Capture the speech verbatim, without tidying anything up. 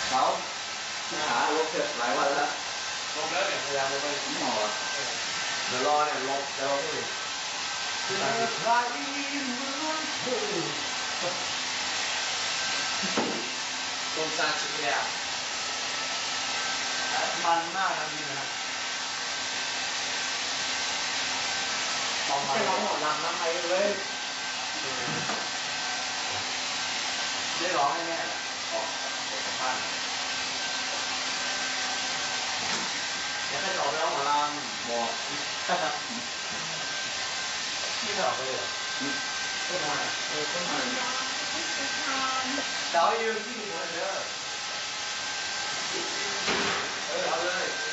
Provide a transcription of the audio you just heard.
เขาหาลบเสร็จหลายวันแล้วลงแล้วเนี่ยพยายามจะไปหมอเดี๋ยวรอเนี่ยลบเดี๋ยวพี่ใครเหมือนเธอตรงซานชิมิยะมันมากนะนี่นะลองมาลองหมดลำน้ำไทยเลยได้ร้องแน่ๆออกออกจากบ้านเดี๋ยวใครจะออกไปร้องหมอลำบอกนี่จะออกไปเหรอต้นไม้เออต้นไม้เดาอยู่ที่หัวเด้อเออเอาเลย